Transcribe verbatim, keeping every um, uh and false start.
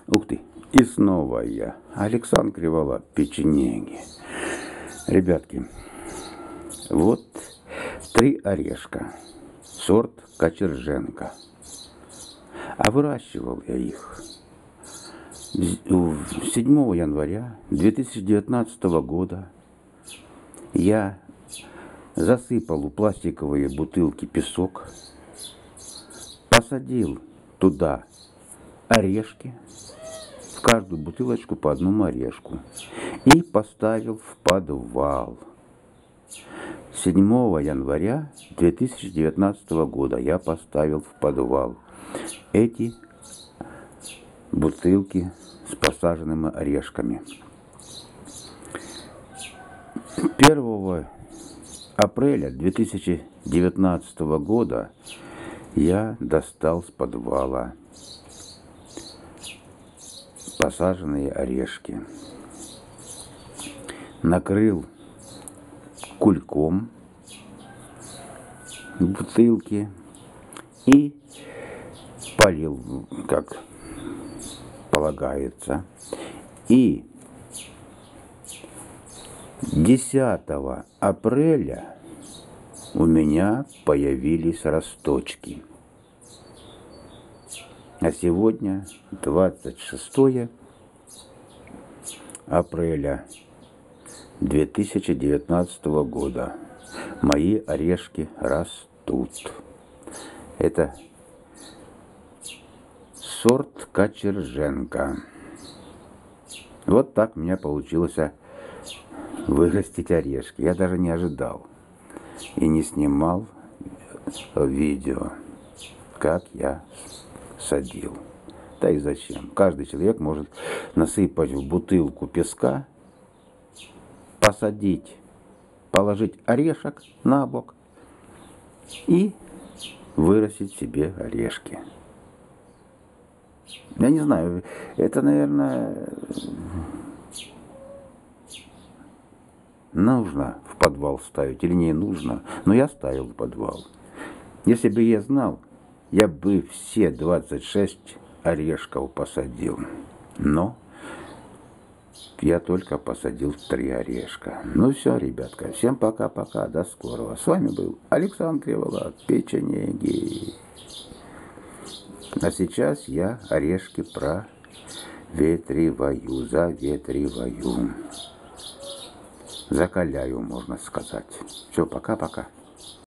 Ух ты, и снова я, Александр Криволап, печенеги. Ребятки, вот три орешка, сорт Кочерженко. А выращивал я их седьмого января две тысячи девятнадцатого года. Я засыпал в пластиковые бутылки песок, посадил туда орешки, в каждую бутылочку по одному орешку, и поставил в подвал. седьмого января две тысячи девятнадцатого года я поставил в подвал эти бутылки с посаженными орешками. первого апреля две тысячи девятнадцатого года я достал с подвала посаженные орешки, накрыл кульком бутылки и полил, как полагается. И десятого апреля у меня появились росточки. А сегодня двадцать шестое апреля две тысячи девятнадцатого года. Мои орешки растут. Это сорт Кочерженко. Вот так у меня получилось вырастить орешки. Я даже не ожидал и не снимал видео, как я садил. Да и зачем? Каждый человек может насыпать в бутылку песка, посадить, положить орешек на бок и вырастить себе орешки. Я не знаю, это, наверное, нужно в подвал ставить или не нужно, но я ставил в подвал. Если бы я знал, я бы все двадцать шесть орешков посадил. Но я только посадил три орешка. Ну все, ребятка, всем пока-пока, до скорого. С вами был Александр Криволап, печенеги. А сейчас я орешки проветриваю, заветриваю. Закаляю, можно сказать. Все, пока-пока.